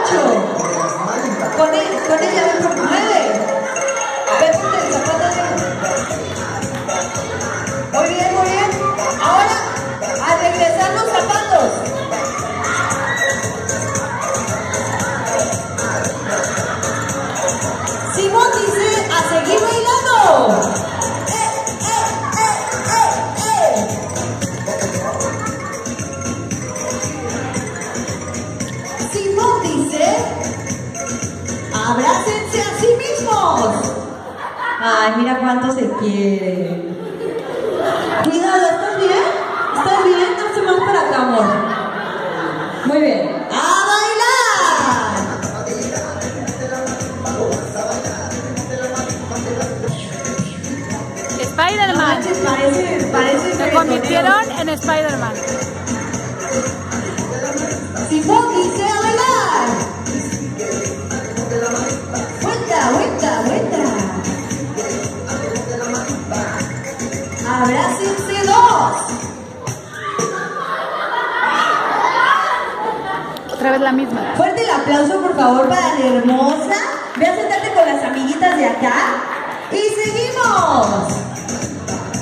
8. Con ella, ven por 9. Ven por el zapato de... Muy bien, muy bien. Ahora, a regresar los zapatos. Simón dice a seguir bailando. Simón dice, abrácense a sí mismos. Ay, mira cuánto se quieren. Cuidado, ¿estás bien? ¿Estás bien? Hazte más para acá, amor. Muy bien. ¡A bailar! Spider-Man. Parece Se convirtieron en Spider-Man. Simón dice a bailar. Vuelta, vuelta, vuelta. Abrácense 2. Otra vez la misma. Fuerte el aplauso, por favor, para la hermosa. Ve a sentarte con las amiguitas de acá. Y seguimos.